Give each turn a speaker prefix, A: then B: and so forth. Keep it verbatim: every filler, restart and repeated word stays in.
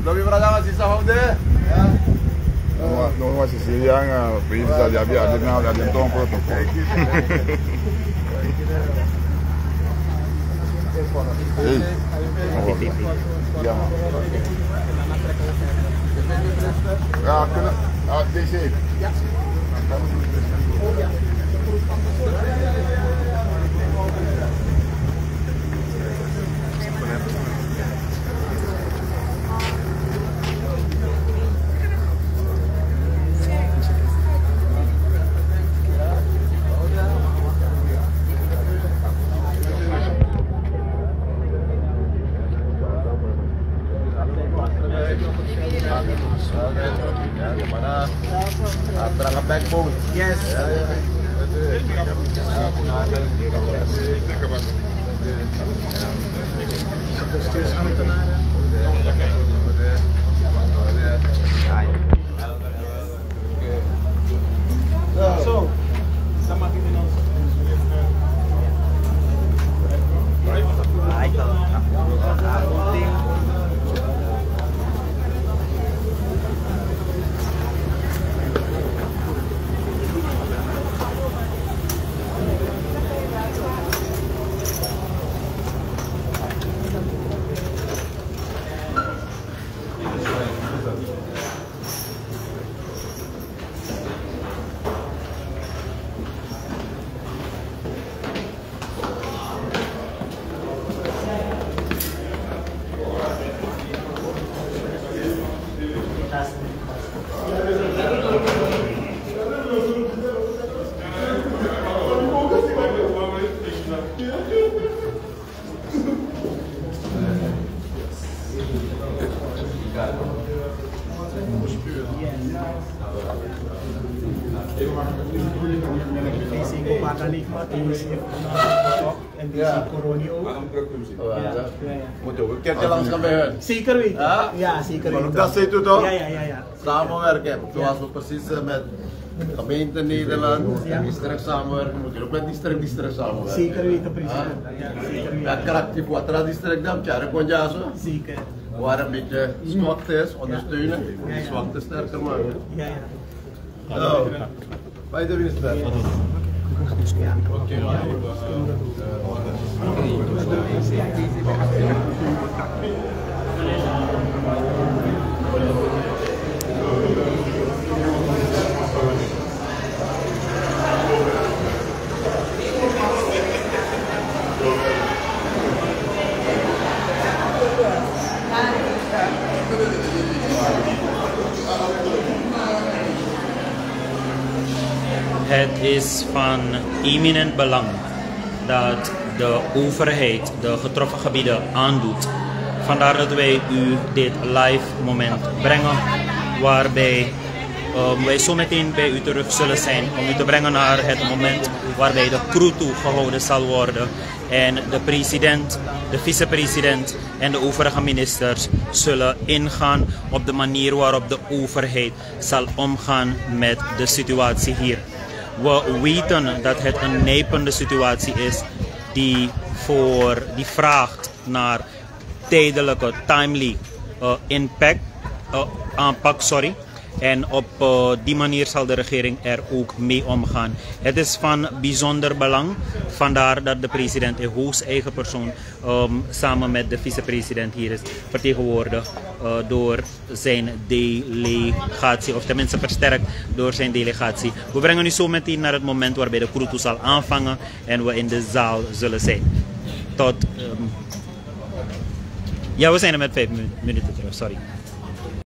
A: Lo vi para si sa de.
B: No, no was Siciliana, pensa di avere di nuovo di un protocolo. Ehi. Ja. Ja, kunnen. Ah, deze. Ja.
C: Berangkat backbone.
A: Yes. So, sama kita nang. Baik. En die corona ook.
C: Moeten we een keertje langs gaan bij hun?
A: Zeker weten.
C: Ja,
A: ja zeker
C: maar
A: weten.
C: ook dat zit u toch?
A: Ja, ja, ja, ja.
C: Samenwerken, zoals we precies met de gemeente Nederland,
A: Ja.
C: district samenwerken, moet je ook met district district samenwerken.
A: Zeker weten, president. Ja, zeker weten.
C: Ja, karakter voor het district dan, tja, kon je zo.
A: Zeker.
C: Waar een beetje zwakte is, ondersteunen, die zwakte sterker maken.
A: Ja, ja.
C: Hallo. Bij de minister.
D: Het is van eminent belang dat de overheid de getroffen gebieden aandoet. Vandaar dat wij u dit live moment brengen, waarbij um, wij zo meteen bij u terug zullen zijn om u te brengen naar het moment waarbij de Krutu gehouden zal worden en de president, de vicepresident en de overige ministers zullen ingaan op de manier waarop de overheid zal omgaan met de situatie hier. We weten dat het een nijpende situatie is die, voor, die vraagt naar tijdelijke, timely uh, impact, uh, aanpak. Sorry. En op uh, die manier zal de regering er ook mee omgaan. Het is van bijzonder belang, vandaar dat de president in hoogst eigen persoon um, samen met de vicepresident hier is vertegenwoordigd uh, door zijn delegatie, of tenminste versterkt door zijn delegatie. We brengen u zo meteen naar het moment waarbij de Krutu zal aanvangen en we in de zaal zullen zijn. Tot... Um... Ja, we zijn er met vijf minuten terug, sorry.